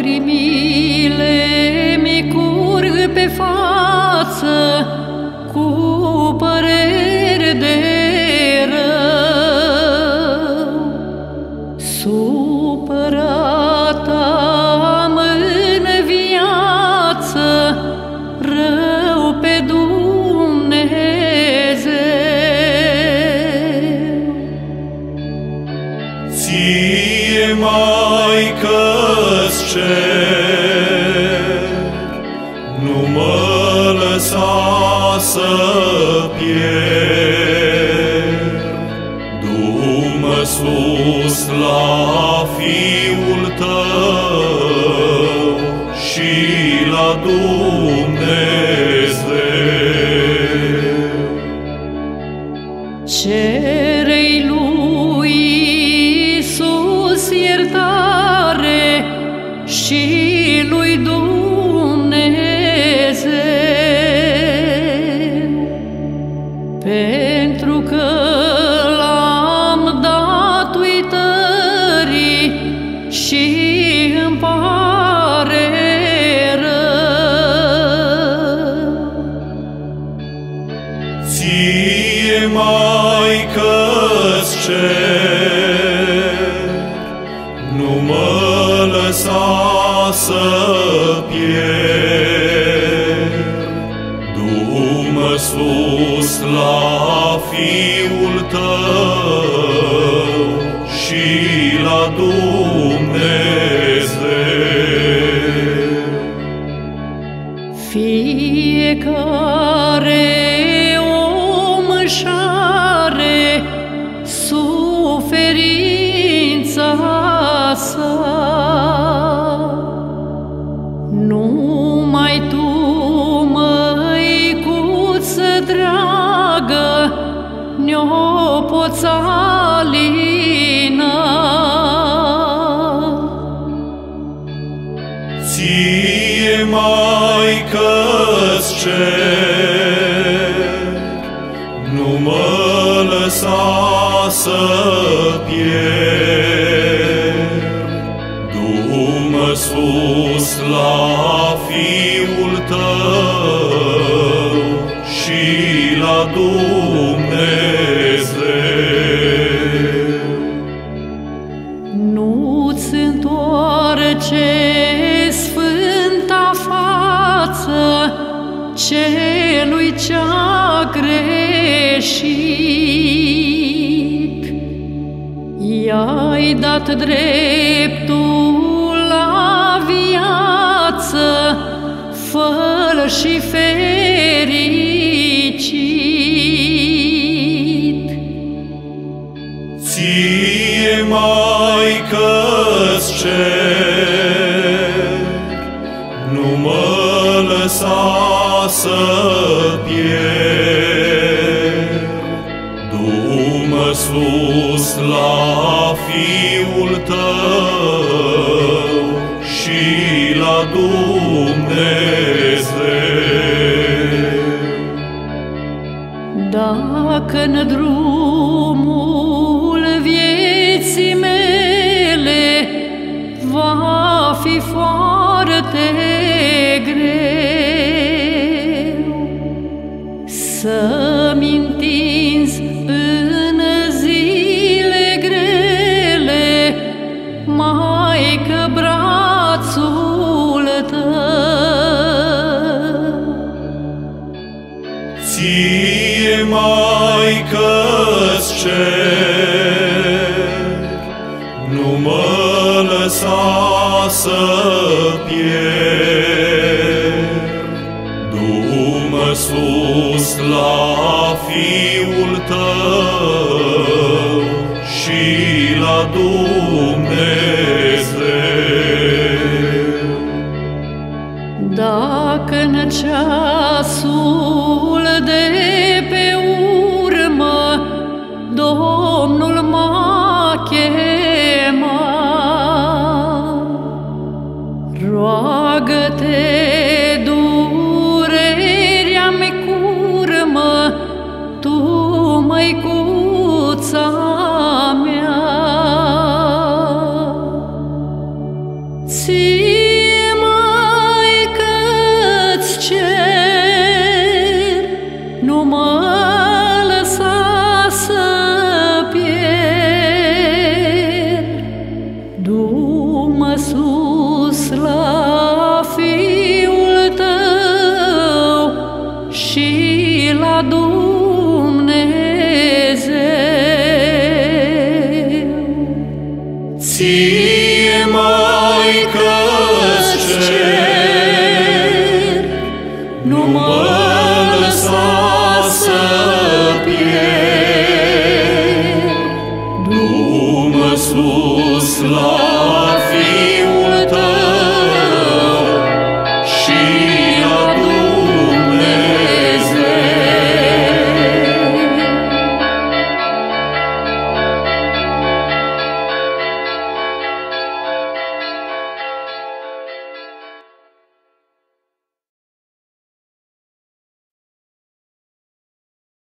lacrimile mi curg pe față cu păreri de rău. Supărat am în viață rău pe Dumnezeu. Ție, Maică-ți cer, nu mă lăsa să pierd. Du-mă sus la Fiul Tău și la Dumnezeu. Cere-i lui Iisus iertare și lui Dumnezeu, pentru că l-am dat uitării și îmi pare rău. Ție, Maică-ți cer, nu mă lăsa să pierd. Du-mă sus la Fiul Tău și la Dumnezeu. Fiecare om își are suferința sa, numai tu, Măicuță dragă, ne-o poți alina. Ție, Maică-ți cer, nu mă lăsa să pierd. Du-mă sus la Fiul Tău și la Dumnezeu. Nu-ți întoarce sfânta față celui ce-a greșit. I-ai dat dreptul la viață, fă-l și fericit. Ție, Maică-ți cer, nu mă lăsa să pierd. Du-mă sus la Fiul Tău și la Dumnezeu. Dacă-n drumul vieții mele va fi foarte greu, să-mi întinzi în zile grele, Maică, brațul Tău. Ție, Maică-ți cer, nu mă lăsa să pierd. Du-mă sus la Fiul Tău și la Dumnezeu. Dacă-n ceasul de pe urmă Domnul m-a chemat, roagă-te, durerea-mi curmă, tu, Măicuța mea. Ție nu mă lăsa să pierd. Du-mă sus la Fiul Tău și la Dumnezeu.